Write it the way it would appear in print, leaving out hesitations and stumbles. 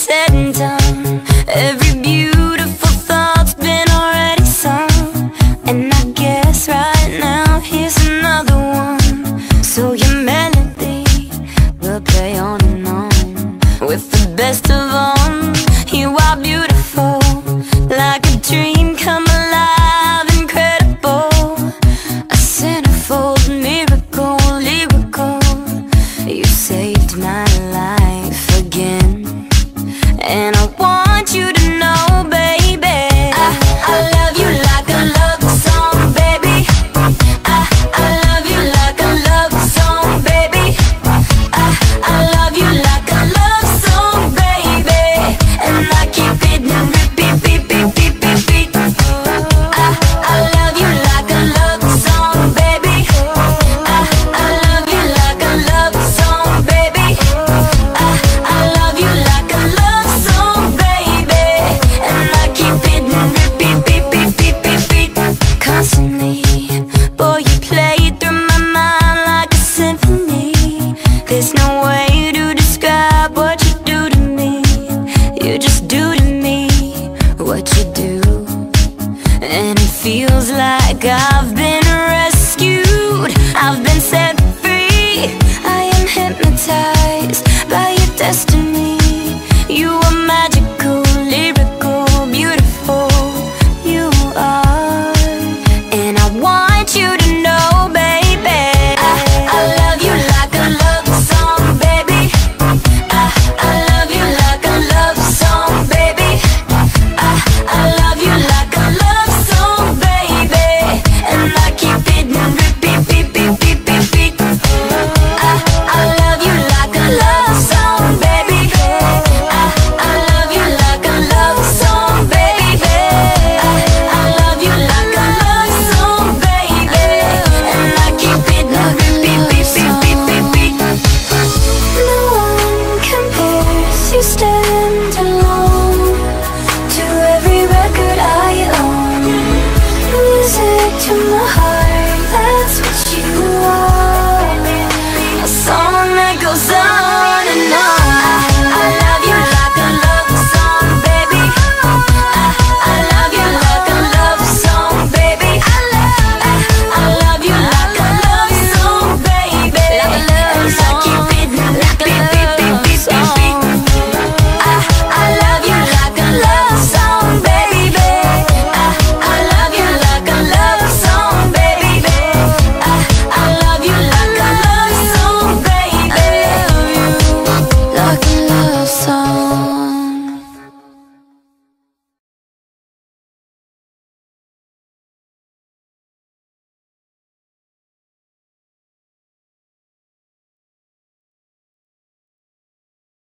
said and done, every beautiful thought's been already sung. And I guess right now here's another one. So your melody will play on and on. With the best of them, you are beautiful.